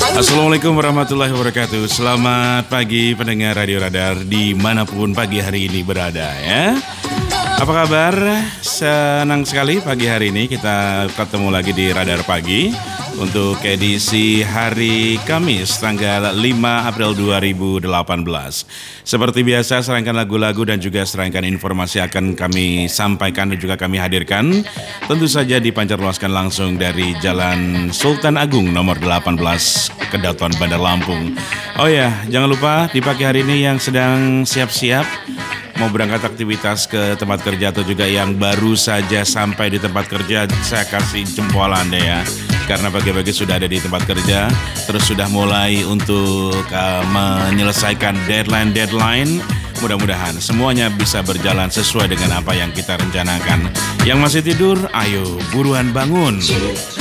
Assalamualaikum warahmatullahi wabarakatuh. Selamat pagi pendengar Radio Radar dimanapun pagi hari ini berada ya. Apa kabar? Senang sekali pagi hari ini kita ketemu lagi di Radar Pagi untuk edisi hari Kamis tanggal 5 April 2018. Seperti biasa serangkaian lagu-lagu dan juga serangkaian informasi akan kami sampaikan dan juga kami hadirkan. Tentu saja dipancarluaskan langsung dari Jalan Sultan Agung nomor 18 Kedatuan Bandar Lampung. Oh ya, jangan lupa di pagi hari ini yang sedang siap-siap mau berangkat aktivitas ke tempat kerja atau juga yang baru saja sampai di tempat kerja, saya kasih jempol Anda ya. Karena pagi-pagi sudah ada di tempat kerja, terus sudah mulai untuk menyelesaikan deadline. Mudah-mudahan semuanya bisa berjalan sesuai dengan apa yang kita rencanakan. Yang masih tidur, ayo buruan bangun.